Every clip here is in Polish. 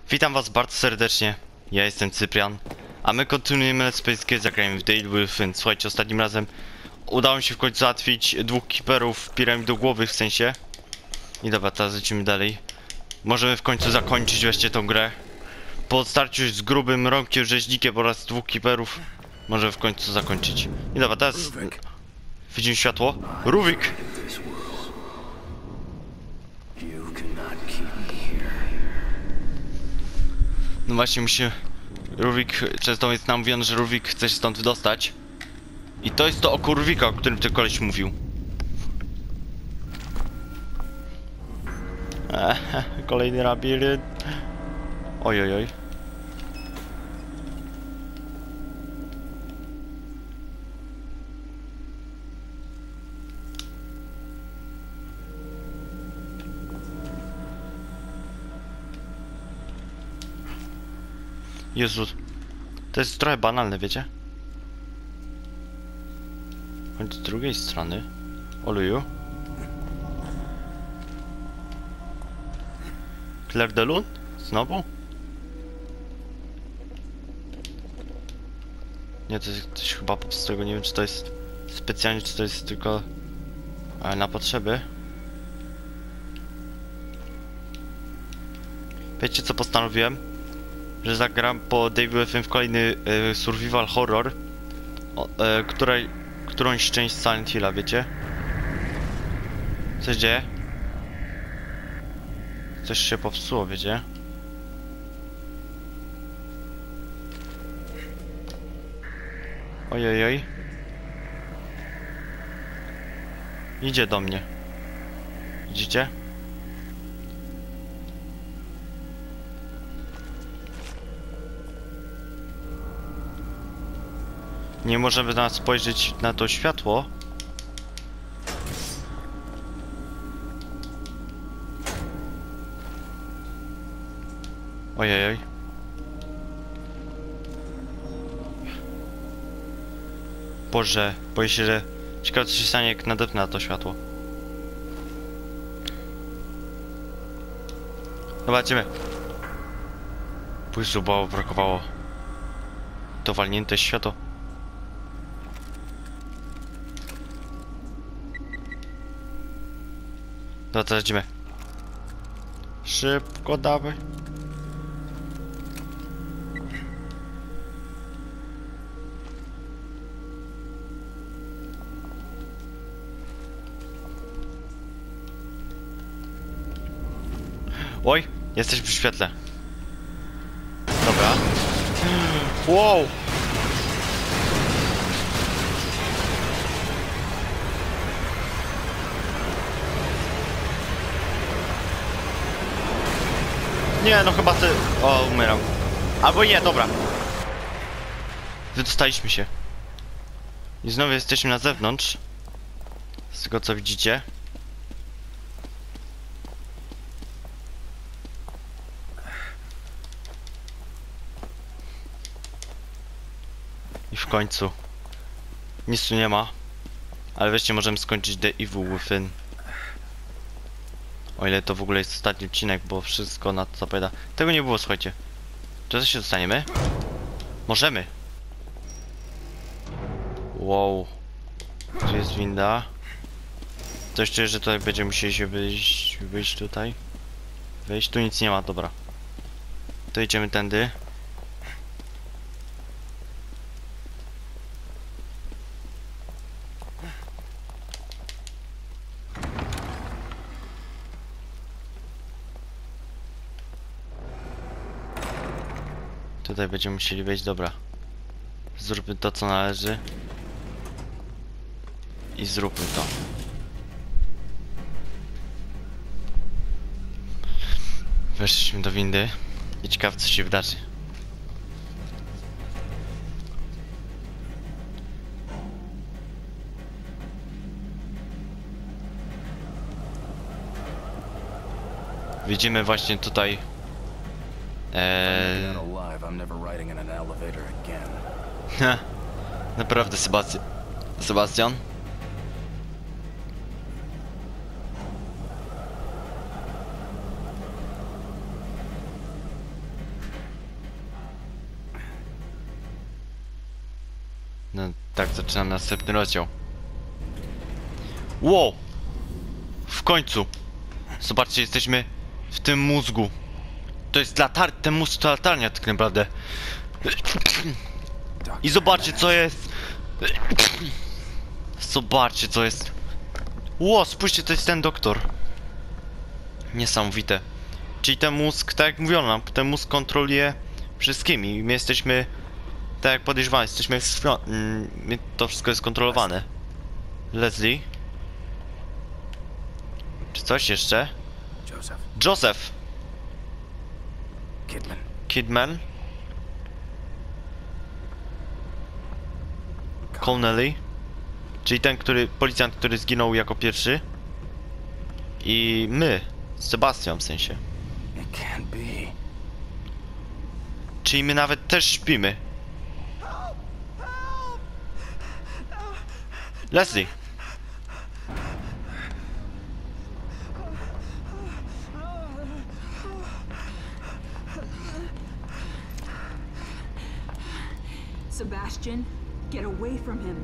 Witam was bardzo serdecznie, ja jestem Cyprian, a my kontynuujemy Let's Play z zagrajmy w Daily Within. Słuchajcie, ostatnim razem udało mi się w końcu załatwić dwóch keeperów piramidogłowych w sensie. I dobra, teraz lecimy dalej. Możemy w końcu zakończyć wreszcie tą grę. Po starciu z grubym rąkiem rzeźnikiem oraz dwóch keeperów możemy w końcu zakończyć. I dobra, teraz widzimy światło. Ruvik! No właśnie Ruvik, przez to jest nam mówione, że Ruvik chce się stąd wydostać. I to jest to oko Ruvika, o którym ty koleś mówił. Kolejny labirynt. Ojojoj. Jezu, to jest trochę banalne, wiecie? Choć z drugiej strony. Oluju. Claire de Lune? Znowu? Nie, to jest coś chyba po prostu, nie wiem czy to jest specjalnie, czy to jest tylko na potrzeby. Wiecie co postanowiłem? Że zagram po Daily Within w kolejny survival horror, którąś część Silent Hilla, wiecie? Co się dzieje? Coś się popsuło, wiecie? Ojojoj. Idzie do mnie. Widzicie? Nie możemy na nas spojrzeć na to światło. Ojej. Boże, boję się, że... Ciekawe co się stanie, jak nadepnę na to światło. Zobaczymy. Pójść bo brakowało. To walnięte światło. Dobra, teraz idziemy. Szybko dawaj. Oj, jesteś przy świetle. Dobra. Wow! Nie, no chyba ty... O, umieram. Albo nie, dobra. Wydostaliśmy się. I znowu jesteśmy na zewnątrz. Z tego co widzicie. I w końcu. Nic tu nie ma. Ale wreszcie możemy skończyć The Evil Within. O ile to w ogóle jest ostatni odcinek, bo wszystko na to zapowiada. Tego nie było, słuchajcie. Czy coś się dostaniemy? Możemy. Wow. Tu jest winda. Coś czuję, że tutaj będziemy musieli się wyjść tutaj. Wejść, tu nic nie ma, dobra. To idziemy tędy. Tutaj będziemy musieli wejść, dobra. Zróbmy to co należy. I zróbmy to. Weszliśmy do windy. I ciekawe co się wydarzy. Widzimy właśnie tutaj naprawdę Sebastian? No tak, zaczynamy następny rozdział. Wow! W końcu! Zobaczcie, jesteśmy w tym mózgu. To jest ten mózg to latarnia tak naprawdę. I zobaczcie co jest. Zobaczcie co jest. Ło, spójrzcie, to jest ten doktor. Niesamowite. Czyli ten mózg, tak jak mówiono nam, ten mózg kontroluje wszystkimi. My jesteśmy, tak jak podejrzewamy, jesteśmy to wszystko jest kontrolowane. Leslie? Czy coś jeszcze? Joseph! Kidman? Connelly? Czyli ten, policjant, który zginął jako pierwszy. I my, Sebastian w sensie. Czyli my nawet też śpimy. Leslie! Sebastian, get away from him.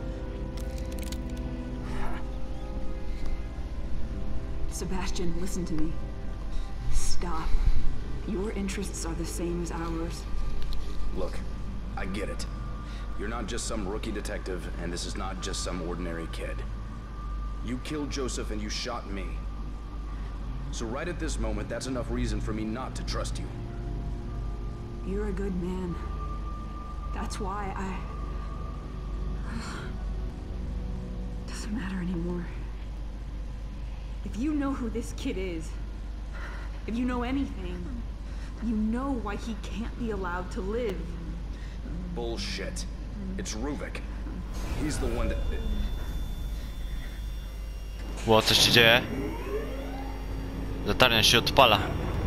Sebastian, listen to me. Stop. Your interests are the same as ours. Look, I get it. You're not just some rookie detective, and this is not just some ordinary kid. You killed Joseph and you shot me. So right at this moment, that's enough reason for me not to trust you. You're a good man. That's why doesn't matter anymore. If you know who this kid is, if you know anything, you know why he can't be allowed to live. Bullshit. It's Ruvik. He's the one that... Ło, coś się dzieje? Latarnia się odpala.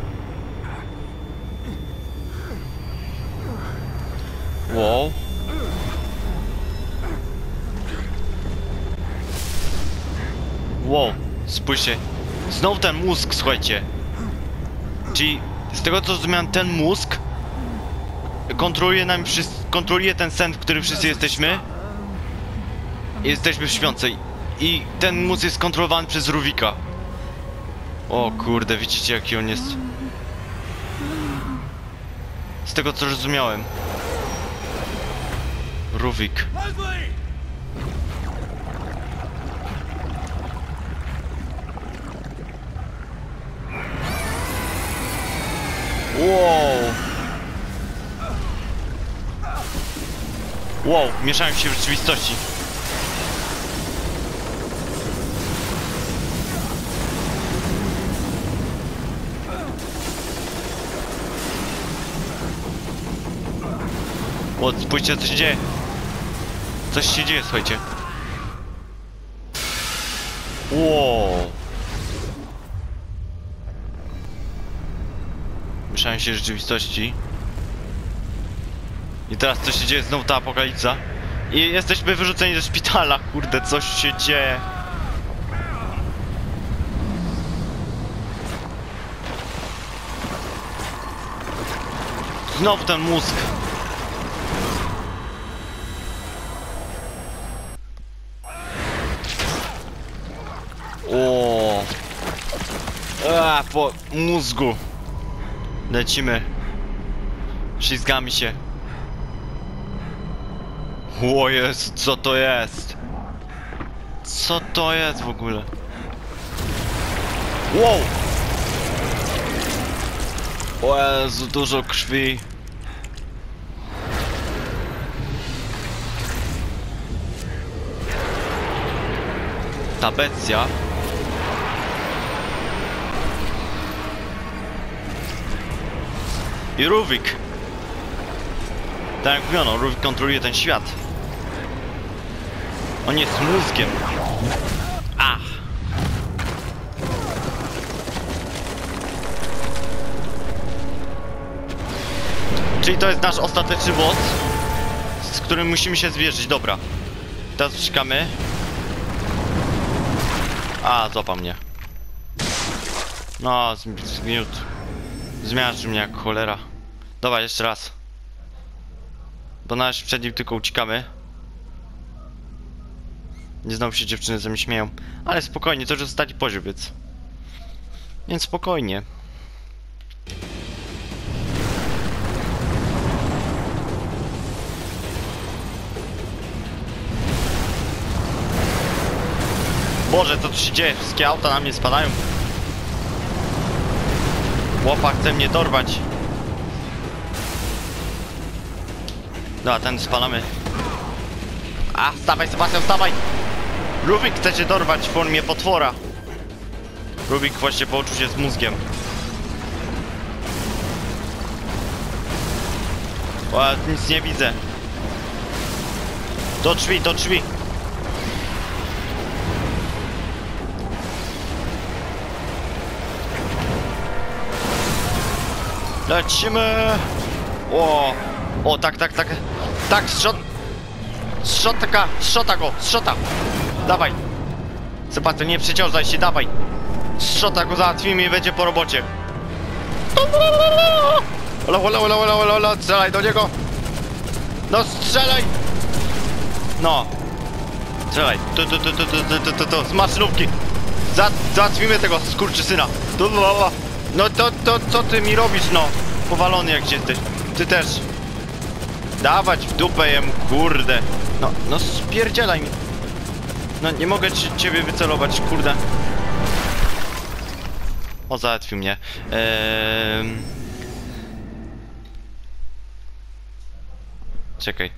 Wow. Wow, spójrzcie. Znowu ten mózg, słuchajcie. Czyli z tego co zrozumiałem, ten mózg kontroluje ten sen, w którym wszyscy jesteśmy. Jesteśmy w śpiącej. I ten mózg jest kontrolowany przez Ruvika. O kurde, widzicie jaki on jest. Z tego co zrozumiałem. Ruvik. Wow. Wow, mieszałem się w rzeczywistości. O, spójrzcie co się dzieje. Coś się dzieje, słuchajcie. Wow. Mieszałem się w rzeczywistości. I teraz co się dzieje? Znowu ta apokalipsa. I jesteśmy wyrzuceni ze szpitala. Kurde, coś się dzieje. Znowu ten mózg. O, po mózgu. Lecimy. Ślizgamy się. O Jezu, co to jest? Co to jest w ogóle? Wow! O Jezu, dużo krwi. Ta bestia. I Ruvik. Tak jak mówiono, Ruvik kontroluje ten świat. On jest mózgiem. Ach. Czyli to jest nasz ostateczny boss, z którym musimy się zmierzyć. Dobra. Teraz czekamy. A, złapał mnie. No, zgniótł. Zmiażdżył mnie jak cholera. Dobra, jeszcze raz. Bo na razie przed nim tylko uciekamy. Nie znowu się dziewczyny ze mnie śmieją. Ale spokojnie, to już ostatni poziom, więc... Więc spokojnie. Boże, co tu się dzieje? Wszystkie auta na mnie spadają. Łopa chce mnie dorwać. Dobra, ten spalamy. A, stawaj Sebastian, stawaj! Rubik chce cię dorwać w formie potwora. Rubik właśnie połączył się z mózgiem. O, ja nic nie widzę. Do drzwi, do drzwi. Lecimy! O, tak, tak, tak. Tak, zszota go, zszota. Dawaj. Sebastian, nie przeciążaj się, dawaj. Zszota go załatwimy i będzie po robocie. Ola, strzelaj do niego. No, strzelaj. No. Strzelaj. Tu, z maszynówki. Załatwimy tego skurczysyna. No to co ty mi robisz, no? Powalony jak jesteś. Ty też. Dawać w dupę jem, kurde. No spierdzielaj mi. No nie mogę ciebie wycelować, kurde. O, załatwił mnie. Czekaj.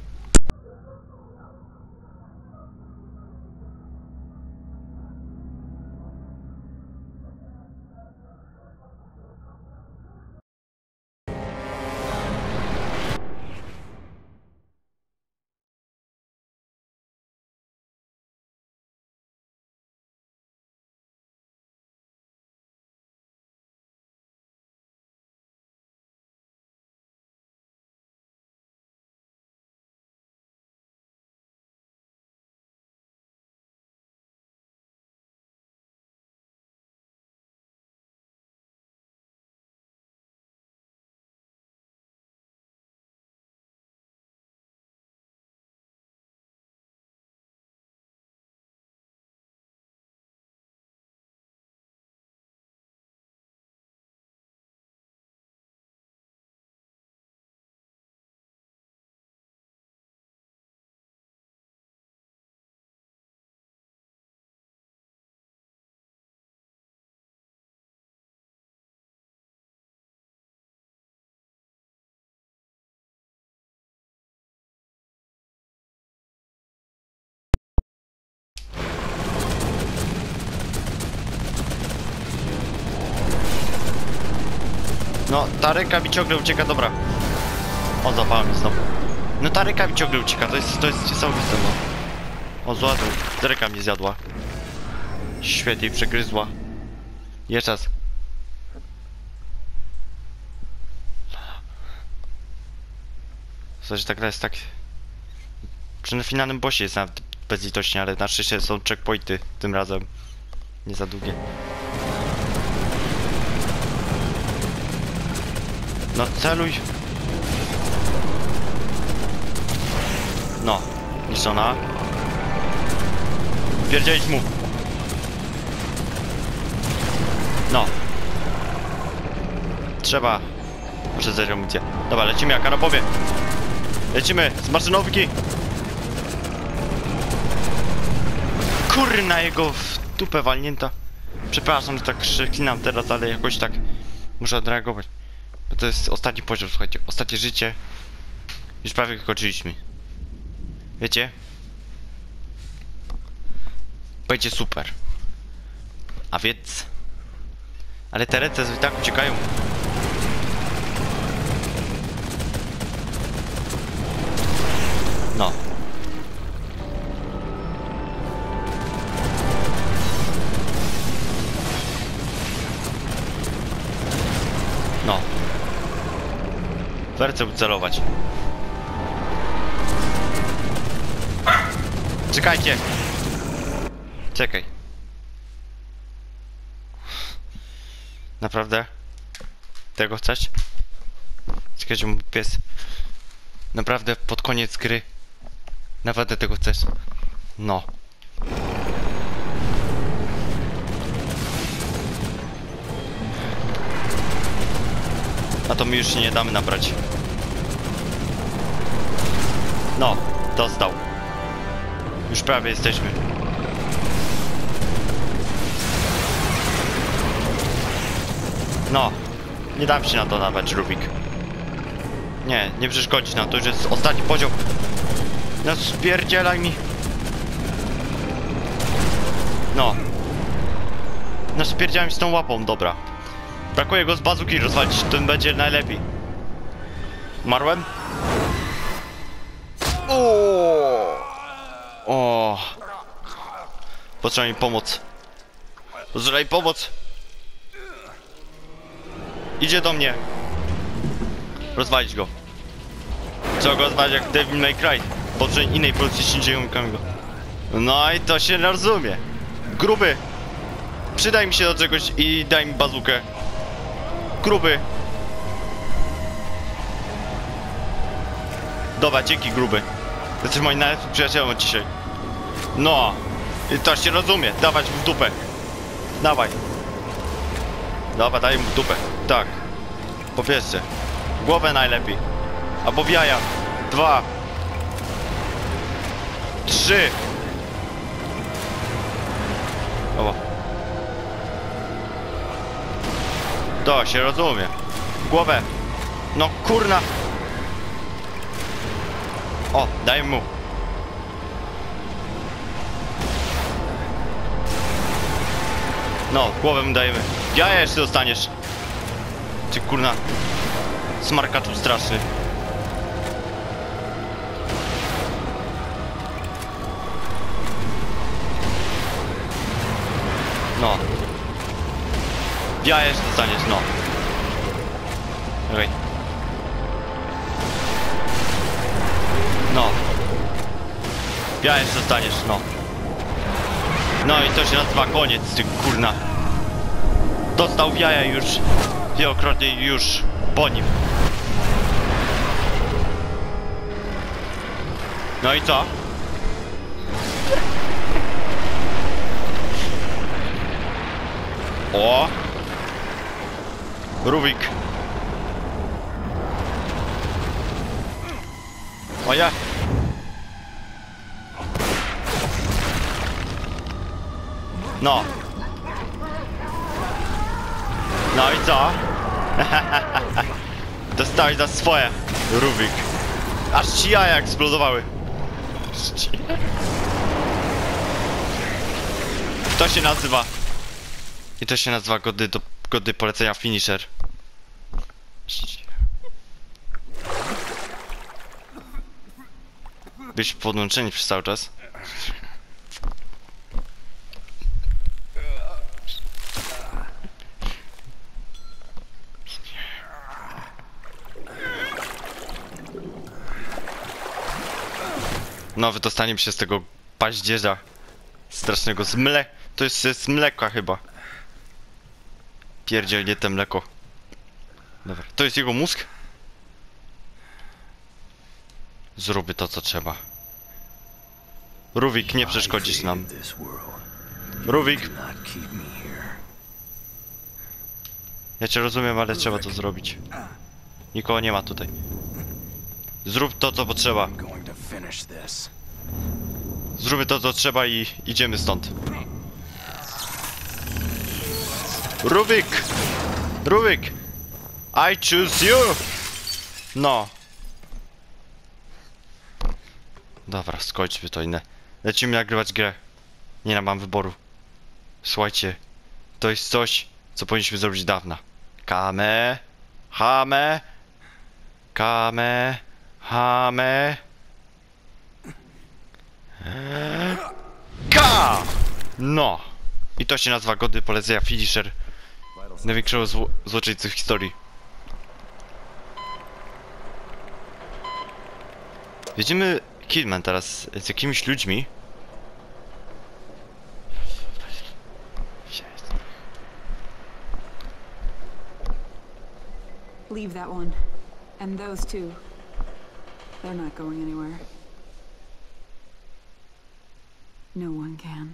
No, ta ręka mi ciągle ucieka, dobra. O, zapała mi znowu. No ta ręka mi ciągle ucieka, to jest niesamowite, no. O, zładł, ręka mnie zjadła. Świetnie, przegryzła. Jeszcze raz. Słuchaj, tak jest tak... Przy finalnym bossie jest nawet bezlitośnie, ale na szczęście są checkpointy tym razem. Nie za długie. No celuj. No, niszczona. Pierdzielić mu. No. Trzeba. Muszę zejść amunicję. Dobra, lecimy jak Arabowie. Lecimy z maszynówki. Kurna, jego w dupę walnięta. Przepraszam, że tak krzyklinam teraz, ale jakoś tak muszę odreagować. Bo to jest ostatni poziom, słuchajcie. Ostatnie życie. Już prawie kończyliśmy. Wiecie? Będzie super. A więc... Ale te ręce i tak uciekają. No. No. W ręce celować. Czekajcie. Czekaj. Naprawdę? Tego chcesz? Czekajcie, mój pies. Naprawdę pod koniec gry. Naprawdę tego chcesz? No. A to my już się nie damy nabrać. No, dostał. Już prawie jesteśmy. No, nie dam się na to nabrać, Rubik. Nie, nie przeszkodzić nam, to już jest ostatni poziom. No spierdzielaj mi. No. No spierdzielaj mi z tą łapą, dobra. Brakuje go z bazuki rozwalić, to będzie najlepiej. Umarłem? O. Potrzeba mi pomoc. Potrzeba mi pomoc. Idzie do mnie. Rozwalić go. Trzeba go rozwalić jak Devil May Cry. Potrzeba innej policji Shinji'ego. No i to się rozumie. Gruby. Przydaj mi się do czegoś i daj mi bazukę. Gruby. Dobra, dzięki gruby. Jesteś moim najlepszym przyjacielem od dzisiaj. No. I to się rozumie. Dawać mu w dupę. Dawaj. Dobra, daj mu w dupę. Tak. Po pierwsze. Głowę najlepiej. Albo w jaja. 2. 3. Oba. To się rozumie. Głowę. No kurna. O, daj mu. No, głowę mu dajemy. Ja jeszcze dostaniesz. Ty kurna. Smarkaczu straszny. No. Ja jeszcze dostaniesz, no. Okej. No. Ja jeszcze dostaniesz, no. No i to się nazywa koniec, ty kurna. Dostał w jaja już. Wielokrotnie już po nim. No i co? O! Rubik. O ja. No. No i co? Dostałeś za swoje, Rubik. Aż ci jaja eksplodowały. To się nazywa. I to się nazywa godny polecenia finisher. Byś podłączeni przez cały czas. No, wydostaniemy się z tego paździerza strasznego to jest z mleka chyba. Pierdzielnie te mleko. Dobra, to jest jego mózg? Zróbmy to, co trzeba. Rubik, nie przeszkodzisz nam. Rubik. Ja cię rozumiem, ale trzeba to zrobić. Nikogo nie ma tutaj. Zrób to, co potrzeba. Zróbmy to, co trzeba i idziemy stąd. Rubik! Rubik! I choose you! No. Dobra, skończmy to inne. Lecimy nagrywać grę. Nie mam wyboru. Słuchajcie, to jest coś, co powinniśmy zrobić dawno. Kame, hame, kame, hame, ka! No! I to się nazywa godny polecenia finisher największego złoczyńcy w historii. Widzimy Kidman teraz z jakimiś ludźmi. Leave that one. And those two. They're not going anywhere. No one can.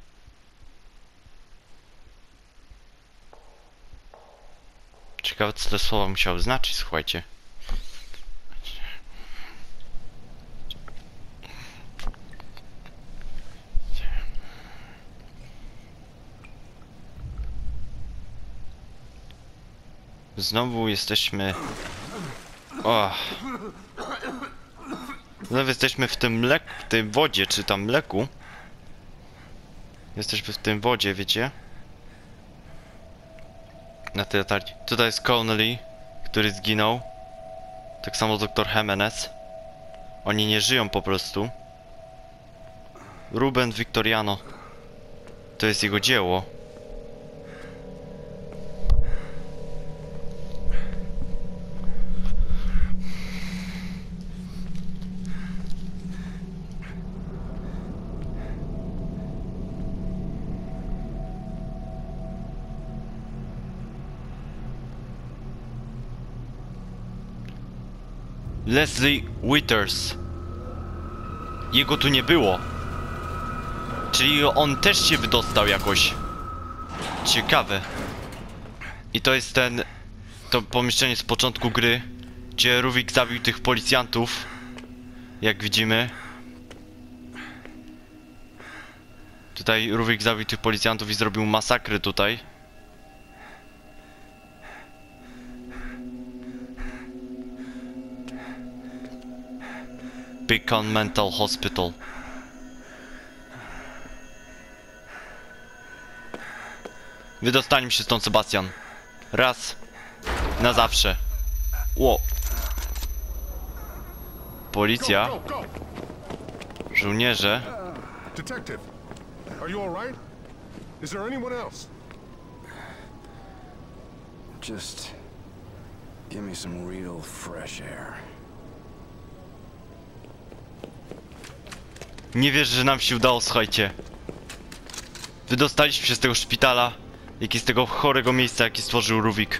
Ciekawe, co te słowa musiały znaczyć, słuchajcie. Znowu jesteśmy... Znowu jesteśmy w tym w tej wodzie, czy tam mleku. Jesteśmy w tym wodzie, wiecie? Na tej latarni. Tutaj jest Connelly, który zginął. Tak samo dr Jimenez. Oni nie żyją po prostu. Ruben Victoriano. To jest jego dzieło. Leslie Withers. Jego tu nie było. Czyli on też się wydostał jakoś. Ciekawe. I to jest to pomieszczenie z początku gry, gdzie Ruvik zabił tych policjantów. Jak widzimy. Tutaj Ruvik zabił tych policjantów i zrobił masakrę tutaj. Beacon Mental Hospital. Wydostańmy się stąd, Sebastian. Raz. Na zawsze. Ło. Policja. Żołnierze. Detective, are you all right? Is there anyone else? Just give me some real fresh air. Nie wierzę, że nam się udało, słuchajcie. Wydostaliśmy się z tego szpitala, jak i z tego chorego miejsca, jaki stworzył Ruvik.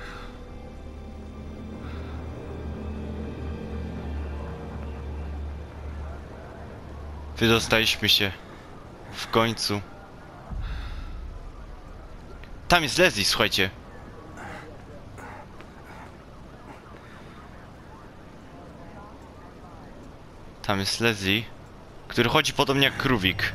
Wydostaliśmy się. W końcu. Tam jest Leslie, słuchajcie. Tam jest Leslie, który chodzi podobnie jak Ruvik.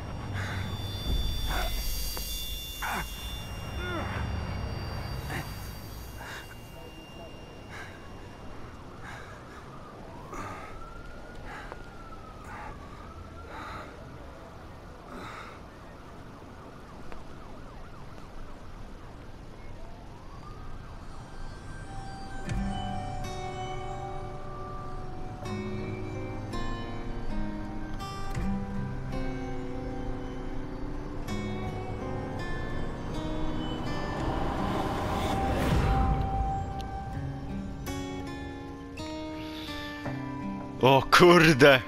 O kurde!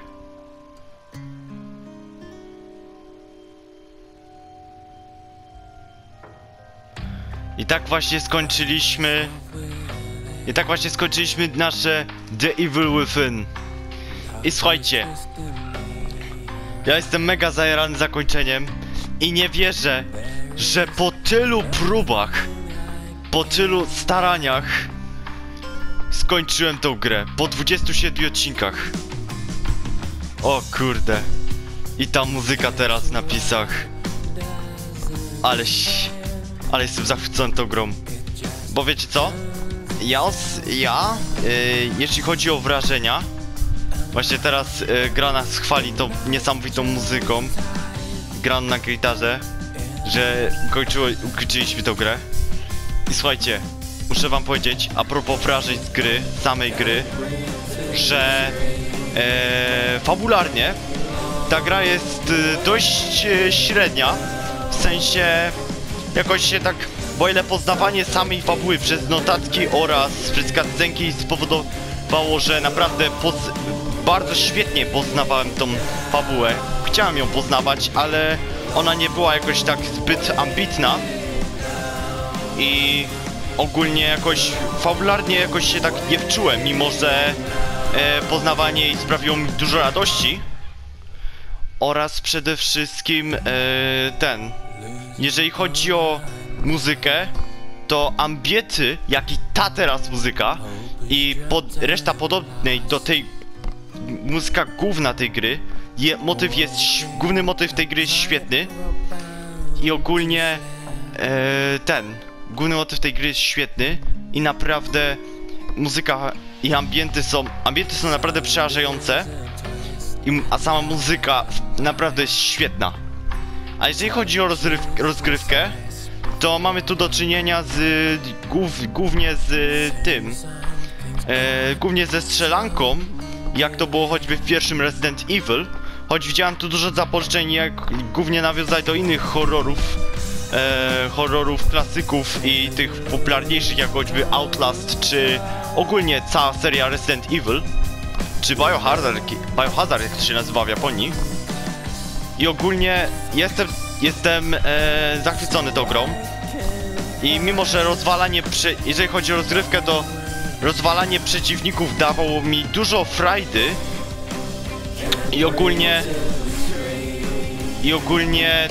I tak właśnie skończyliśmy nasze The Evil Within. I słuchajcie, ja jestem mega zajarany zakończeniem i nie wierzę, że po tylu próbach, po tylu staraniach skończyłem tą grę, po 27 odcinkach. O kurde. I ta muzyka teraz w napisach. Ale jestem zachwycony tą grą. Bo wiecie co? Jeśli chodzi o wrażenia, właśnie teraz gra nas chwali tą niesamowitą muzyką. Gram na gitarze, że ukończyliśmy tą grę. I słuchajcie, muszę wam powiedzieć, a propos wrażeń z gry, samej gry, że fabularnie ta gra jest dość średnia. W sensie jakoś się tak, bo ile poznawanie samej fabuły przez notatki oraz przez cutscenki spowodowało, że naprawdę bardzo świetnie poznawałem tą fabułę. Chciałem ją poznawać, ale ona nie była jakoś tak zbyt ambitna i ogólnie jakoś fabularnie jakoś się tak nie wczułem, mimo że poznawanie jej sprawiło mi dużo radości. oraz przede wszystkim jeżeli chodzi o muzykę, to ambienty, jak i ta teraz muzyka i reszta podobnej do tej muzyka główna tej gry, główny motyw tej gry jest świetny i ogólnie główny motyw tej gry jest świetny i naprawdę muzyka i ambienty są naprawdę przerażające, a sama muzyka naprawdę jest świetna. A jeżeli chodzi o rozgrywkę, to mamy tu do czynienia z głównie ze strzelanką, jak to było choćby w pierwszym Resident Evil, choć widziałem tu dużo zapożyczeń, jak głównie nawiązać do innych horrorów klasyków i tych popularniejszych, jak choćby Outlast, czy ogólnie cała seria Resident Evil, czy Biohazard, jak to się nazywa w Japonii. I ogólnie jestem zachwycony tą grą. I mimo, że jeżeli chodzi o rozgrywkę, to rozwalanie przeciwników dawało mi dużo frajdy. I ogólnie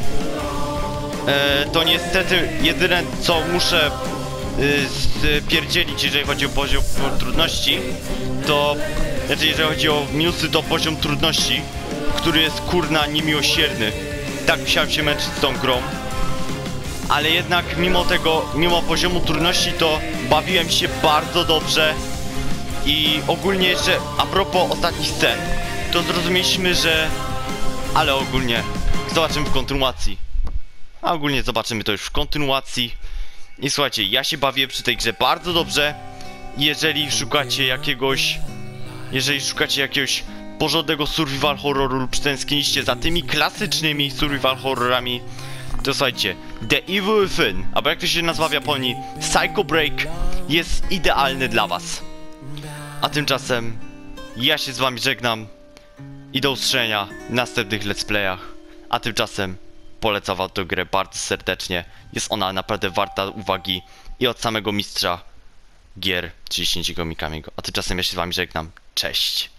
to niestety jedyne, co muszę spierdzielić, jeżeli chodzi o poziom trudności, to jeżeli chodzi o minusy, to poziom trudności, który jest kurna niemiłosierny. Tak musiałem się męczyć z tą grą. Ale jednak mimo poziomu trudności, to bawiłem się bardzo dobrze. I ogólnie jeszcze a propos ostatnich scen, to zrozumieliśmy, że... Ale ogólnie zobaczymy w kontynuacji. A ogólnie zobaczymy to już w kontynuacji. I słuchajcie, ja się bawię przy tej grze bardzo dobrze. Jeżeli szukacie jakiegoś porządnego survival horroru lub tęskniliście za tymi klasycznymi survival horrorami, to słuchajcie, The Evil Within, albo jak to się nazywa w Japonii, Psycho Break, jest idealny dla was. A tymczasem ja się z wami żegnam i do usłyszenia w następnych let's playach. A tymczasem polecam wam tę grę bardzo serdecznie. Jest ona naprawdę warta uwagi i od samego mistrza gier, czyli Shinjigo Mikamiego. A tymczasem ja się z wami żegnam. Cześć!